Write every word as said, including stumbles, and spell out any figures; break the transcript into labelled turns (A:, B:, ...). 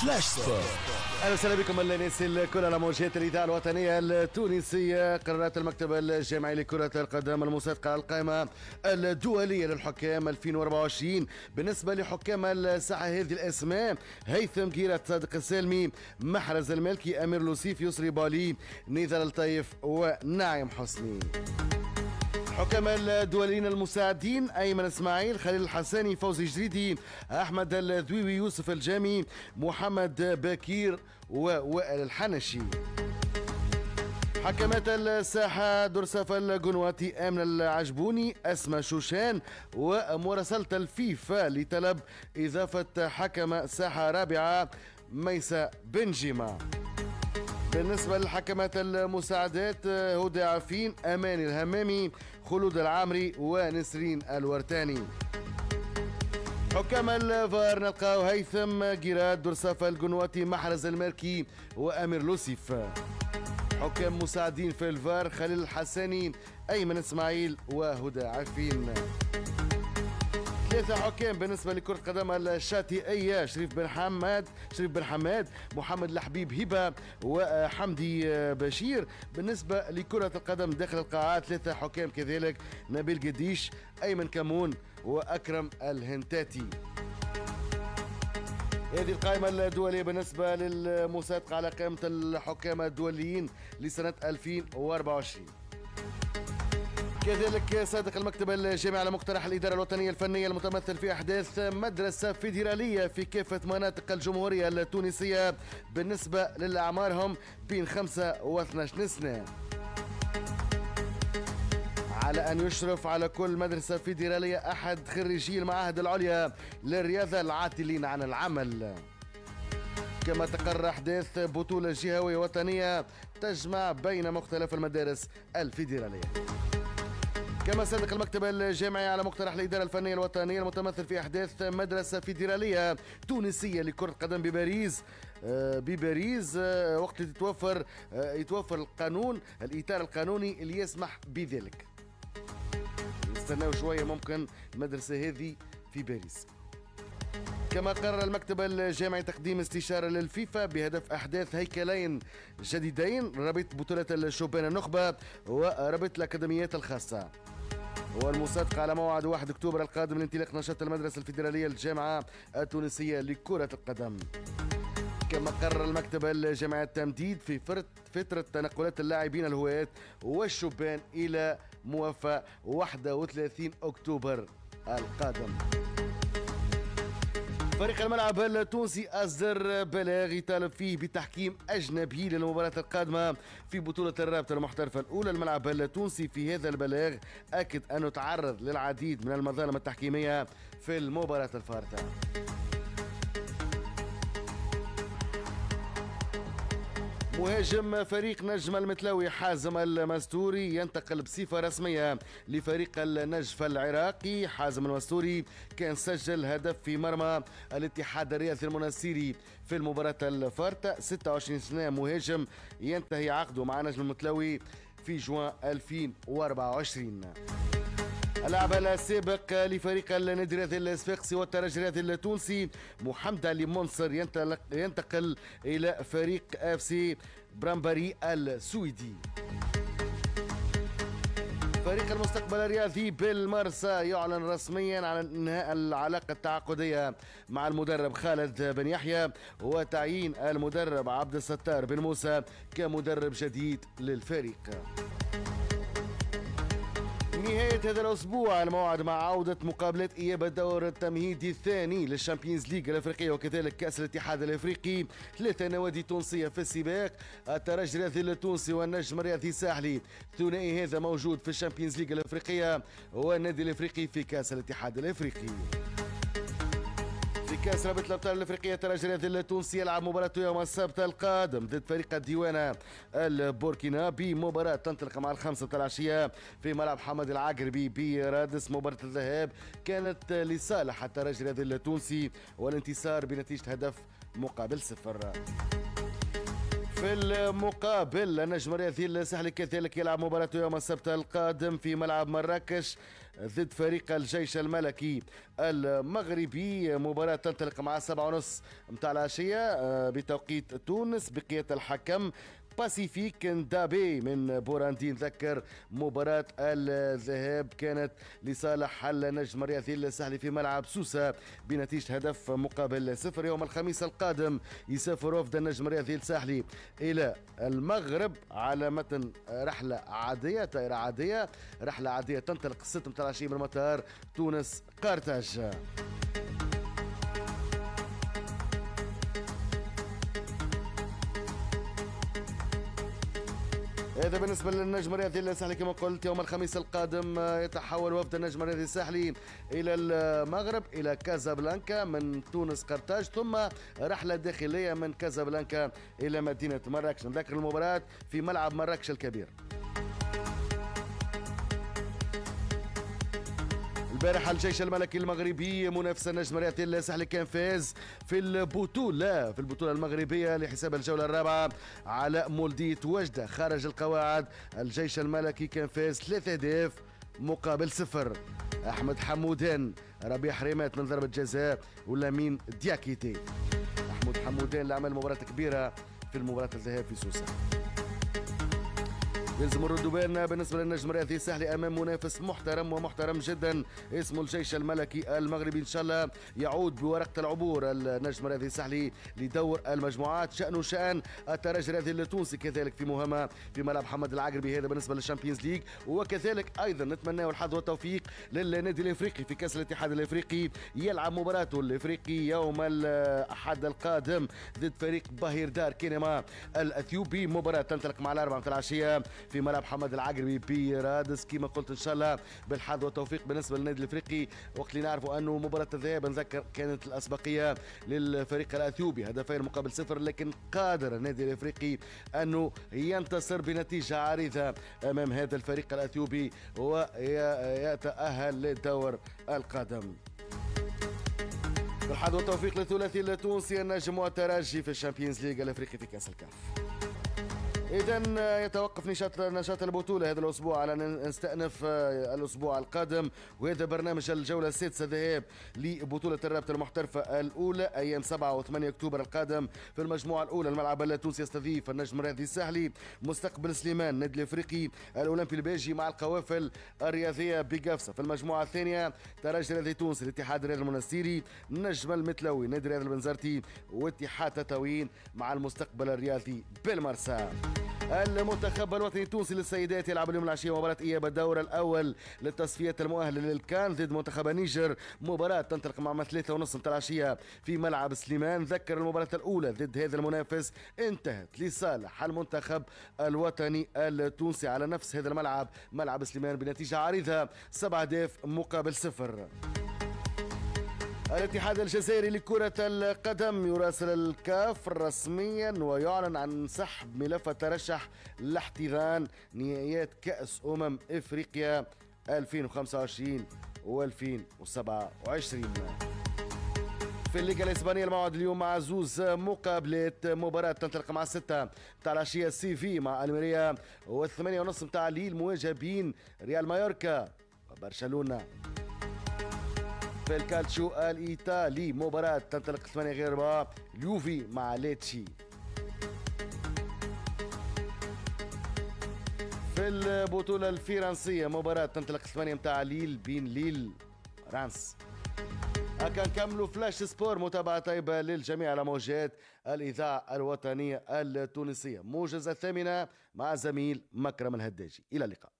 A: فلاش سبور.
B: اهلا وسهلا بكم الناس الكل على موجات الاذاعه الوطنيه التونسيه. قررت المكتب الجامعي لكره القدم المصادقه على القائمه الدوليه للحكام ألفين وأربعة وعشرين. بالنسبه لحكام الساحه هذه الاسماء: هيثم قيرات، صادق السالمي، محرز المالكي، امير لوسيف، يسري بالي، نيثار الطيف وناعم حسني. حكام الدوليين المساعدين: ايمن اسماعيل، خليل الحساني، فوزي جريدي، احمد الذويوي، يوسف الجامي، محمد بكير ووائل الحنشي. حكمات الساحة: درسف القنواتي، آمن العجبوني، أسمى شوشان، ومراسلة الفيفا لطلب إضافة حكم ساحة رابعة ميسا بنجيما. بالنسبة للحكمات المساعدات: هدى عفين، أماني الهمامي، خلود العامري ونسرين الورتاني. حكام الفار نلقاو هيثم قيرات، درسافة القنواتي، محرز المالكي وأمير لوسيف. حكام مساعدين في الفار: خليل الحساني، أيمن اسماعيل وهدى عفين. ثلاثة حكام بالنسبة لكرة قدم الشاطئية: شريف بن حماد شريف بن حماد محمد الحبيب هبة وحمدي بشير. بالنسبة لكرة القدم داخل القاعات ثلاثة حكام كذلك: نبيل قديش، أيمن كمون وأكرم الهنتاتي. هذه القائمة الدولية بالنسبة للمصادقة على قائمة الحكام الدوليين لسنة ألفين وأربعة وعشرين. كذلك صادق المكتب الجامعي على مقترح الإدارة الوطنية الفنية المتمثل في إحداث مدرسة فيدرالية في كافة مناطق الجمهورية التونسية بالنسبة للأعمارهم بين خمسة واثني عشر سنة، على أن يشرف على كل مدرسة فيدرالية أحد خريجي المعاهد العليا للرياضة العاطلين عن العمل. كما تقرر إحداث بطولة جهوية وطنية تجمع بين مختلف المدارس الفيدرالية. كما صادق المكتب الجامعي على مقترح الإدارة الفنية الوطنية المتمثل في إحداث مدرسة فيدرالية تونسية لكرة القدم بباريس بباريس وقت يتوفر يتوفر القانون الإطار القانوني اللي يسمح بذلك. نستناو شوية ممكن المدرسة هذه في باريس. كما قرر المكتب الجامعي تقديم استشارة للفيفا بهدف أحداث هيكلين جديدين: ربط بطولة الشوبان النخبة وربط الأكاديميات الخاصة. والمصادقة على موعد واحد أكتوبر القادم لانطلاق نشاط المدرسة الفيدرالية للجامعة التونسية لكرة القدم. كما قرر المكتب الجامعي التمديد في فترة تنقلات اللاعبين الهواة والشبان إلى موافى واحد وثلاثين أكتوبر القادم. فريق الملعب التونسي أصدر بلاغ يطالب فيه بتحكيم أجنبي للمباراة القادمة في بطولة الرابطة المحترفة الأولى. الملعب التونسي في هذا البلاغ أكد أنه تعرض للعديد من المظالم التحكيمية في المباراة الفارطة. مهاجم فريق نجم المتلاوي حازم المستوري ينتقل بصفة رسمية لفريق النجف العراقي. حازم المستوري كان سجل هدف في مرمى الاتحاد الرياضي المناصيري في المباراة الفارطة. ستة وعشرين سنة مهاجم ينتهي عقده مع نجم المتلاوي في جوان ألفين وأربعة وعشرين. اللاعب السابق لفريق النادي الرياضي الصفاقسي والترجي الرياضي التونسي محمد علي منصر ينتقل الى فريق اف سي برامبري السويدي. فريق المستقبل الرياضي بالمرسى يعلن رسميا عن انهاء العلاقه التعاقديه مع المدرب خالد بن يحيى وتعيين المدرب عبد الستار بن موسى كمدرب جديد للفريق. نهاية هذا الأسبوع الموعد مع عودة مقابلات إياب الدور التمهيدي الثاني للشامبيونز ليج الأفريقية وكذلك كأس الاتحاد الأفريقي. ثلاثة نوادي تونسية في السباق: الترجي الرياضي التونسي والنجم الرياضي الساحلي. الثنائي هذا موجود في الشامبيونز ليج الأفريقية والنادي الأفريقي في كأس الاتحاد الأفريقي. في كأس رابطة الأبطال الأفريقية الترجي الرياضي التونسي يلعب مباراته يوم السبت القادم ضد فريق الديوانة البوركينابي. مباراة تنطلق مع الخمسة العشية في ملعب حمد العقربي برادس. مباراة الذهاب كانت لصالح الترجي الرياضي التونسي والانتصار بنتيجة هدف مقابل صفر. في المقابل النجم الرياضي الساحلي كذلك يلعب مباراته يوم السبت القادم في ملعب مراكش ضد فريق الجيش الملكي المغربي. مباراة تنطلق مع السبعة ونص متاع العشية بتوقيت تونس بقيادة الحكم باسيفيك ندابي من بوراندي. نذكر مباراة الذهاب كانت لصالح النجم الرياضي الساحلي في ملعب سوسة بنتيجة هدف مقابل صفر. يوم الخميس القادم يسافر وفد النجم الرياضي الساحلي إلى المغرب على متن رحلة عادية، طائرة عادية، رحلة عادية تنطلق الستة متاع العشية من مطار تونس قرطاج. هذا بالنسبة للنجم الرياضي الساحلي. كما قلت يوم الخميس القادم يتحول وفد النجم الرياضي الساحلي إلى المغرب إلى كازابلانكا من تونس قرطاج، ثم رحلة داخلية من كازابلانكا إلى مدينة مراكش. نذكر المباراة في ملعب مراكش الكبير. البارح الجيش الملكي المغربي منافس النجم الرياضي الساحلي كان فاز في البطولة في البطولة المغربية لحساب الجولة الرابعة على مولدية وجدة خارج القواعد. الجيش الملكي كان فاز ثلاثة أهداف مقابل صفر. أحمد حمودان، ربيع حريمات من ضربة جزاء، ولامين دياكيتي. أحمد حمودان اللي عمل مباراة كبيرة في المباراة الذهاب في سوسة. يلزم الرد بالنا بالنسبه للنجم الرياضي الساحلي امام منافس محترم ومحترم جدا اسمه الجيش الملكي المغربي. ان شاء الله يعود بورقه العبور النجم الرياضي الساحلي لدور المجموعات. شانه شان الترجي الرياضي التونسي كذلك في مهمه في ملعب محمد العقربي، هذا بالنسبه للشامبيونز ليج. وكذلك ايضا نتمنى الحظ والتوفيق للنادي الافريقي في كاس الاتحاد الافريقي، يلعب مباراته الافريقي يوم الاحد القادم ضد فريق باهير دار كينما الاثيوبي. مباراه تنطلق مع الاربعه متاع العشيه في ملعب محمد العقربي برادس. كما قلت ان شاء الله بالحظ والتوفيق بالنسبه للنادي الافريقي، وقت اللي نعرفوا انه مباراه الذهاب نذكر كانت الاسبقيه للفريق الاثيوبي هدفين مقابل صفر، لكن قادر النادي الافريقي انه ينتصر بنتيجه عريضه امام هذا الفريق الاثيوبي ويتاهل للدور القادم. بالحظ والتوفيق للثلاثي التونسي النجم والترجي في الشامبيونز ليج الافريقي في كاس الكاف. إذا يتوقف نشاط نشاط البطولة هذا الأسبوع على نستأنف الأسبوع القادم، وهذا برنامج الجولة السادسة ذهاب لبطولة الرابطة المحترفة الأولى أيام سبعة وثمانية أكتوبر القادم. في المجموعة الأولى الملعب التونسي يستضيف النجم الرياضي الساحلي، مستقبل سليمان النادي الأفريقي، الأولمبي البيجي مع القوافل الرياضية بقفصة. في المجموعة الثانية ترجي الرياضي التونسي، الاتحاد الرياضي المنستيري، النجم المتلوي، نادي الرياضي البنزرتي، واتحاد تطاوين مع المستقبل الرياضي بالمرسى. المنتخب الوطني التونسي للسيدات يلعب اليوم العشية مباراة إياب الدور الأول للتصفية المؤهلة للكان ضد منتخب النيجر. مباراة تنطلق مع ثلاثة ونصف متاع العشية في ملعب سليمان. ذكر المباراة الأولى ضد هذا المنافس انتهت لصالح المنتخب الوطني التونسي على نفس هذا الملعب ملعب سليمان بنتيجة عريضة سبعة أهداف مقابل صفر. الاتحاد الجزائري لكرة القدم يراسل الكاف رسميا ويعلن عن سحب ملف الترشح لاحتضان نهائيات كأس أمم إفريقيا ألفين وخمسة وعشرين وألفين وسبعة وعشرين. في الليغا الإسبانية الموعد اليوم مع زوز مقابلات. مباراة تنطلق مع الستة متاع العشية سي في مع الميريا، والثمانية ونص متاع ليل مواجهة بين ريال مايوركا وبرشلونة. في الكالتشو الإيطالي مباراة تنطلق ثمانية غير ربع اليوفي مع ليتشي. في البطولة الفرنسية مباراة تنطلق ثمانية متاع ليل بين ليل رانس. هكا نكملوا فلاش سبور، متابعة طيبة للجميع على موجات الإذاعة الوطنية التونسية. موجز الثامنة مع زميل مكرم الهداجي. إلى اللقاء.